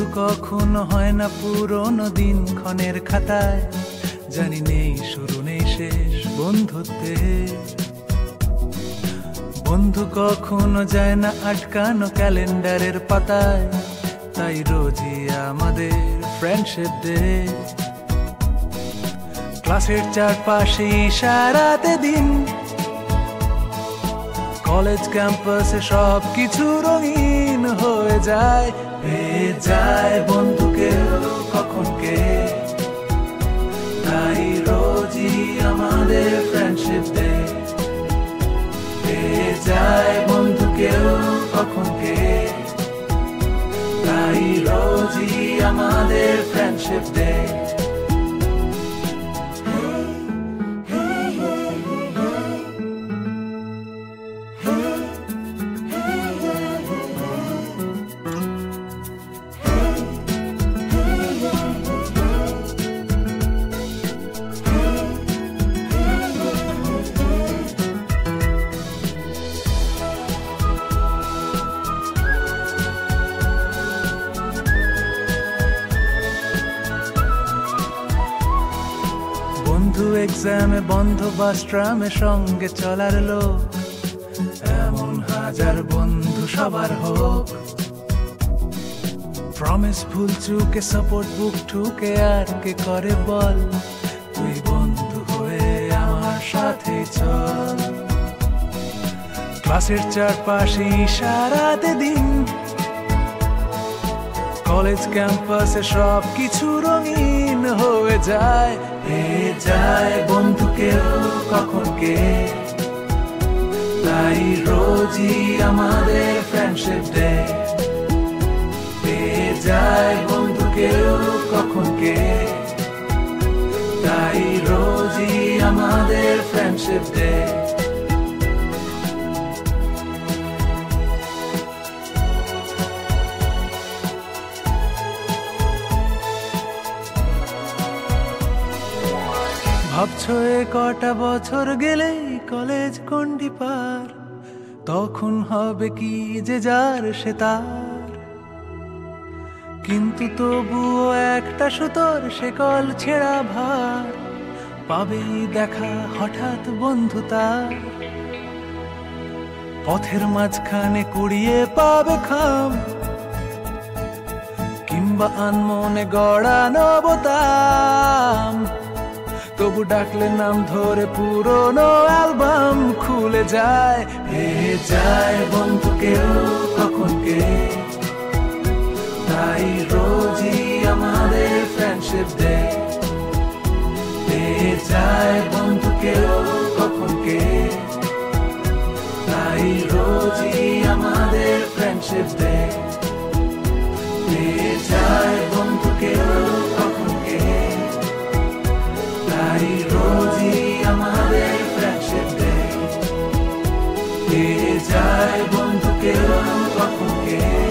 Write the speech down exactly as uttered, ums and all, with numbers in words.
কখনো হয় না পুরনো দিন ক্ষণের খাতায়, জানি নেই শুরু নেই শেষ বন্ধুত্বে। বন্ধু কখনো যায় না আটকানো ক্যালেন্ডারের পাতায়, তাই রোজই আমাদের ফ্রেন্ডশিপ ডে। ক্লাসের চারপাশে ইশারাতে দিন, কলেজ ক্যাম্পাসে সব কিছু রঙিন হয়ে যায়। পেয়ে যায় বন্ধুকে কখন কে, তাই রোজই আমাদের ফ্রেন্ডশিপ ডে। পেয়ে যায় বন্ধুকে কখন কে, তাই রোজই আমাদের ফ্রেন্ডশিপ ডে। বন্ধু এক্সামে বন্ধ বাস ট্রামে সঙ্গে চলার লোক, এমন হাজার বন্ধু সবার হোক। প্রমিস ভুল চুকে সাপোর্ট বুক ঠুকে আর কে করে বল, তুই বন্ধু হয়ে আমার সাথে চল। ক্লাসের চারপাশে ইশারাতে দিন, কলেজ ক্যাম্পাসে সব কিছু রঙিন হয়ে যায়। পেয়ে যায় বন্ধুকে কখন কে, তাই রোজই আমাদের ফ্রেন্ডশিপ ডে। পেয়ে যায় বন্ধুকে কখন কে, তাই রোজই আমাদের ফ্রেন্ডশিপ ডে। ভাবছো এ কটা বছর গেলেই কলেজ গণ্ডি পার, তখন হবে কি যে যার সে তার। কিন্তু তবুও একটা সুতোর শেকল ছেঁড়া ভার, পাবেই দেখা হঠাৎ বন্ধু তার। পথের মাঝখানে কুড়িয়ে পাবে খাম, কিংবা আনমনে গড়া নবতাম। তবু ডাকলে নাম ধরে পুরনো অ্যালবাম খুলে যায়। পেয়ে যায় বন্ধুকে কখন কে, তাই রোজই আমাদের ফ্রেন্ডশিপ ডে। পেয়ে যায় বন্ধুকে কখন কে, তাই রোজই আমাদের ফ্রেন্ডশিপ ডে। পেয়ে যায় বন্ধুকে কখন কে, তাই রোজই আমাদের ফ্রেন্ডশিপ ডে। পেয়ে যায় বন্ধুকে কখন কে,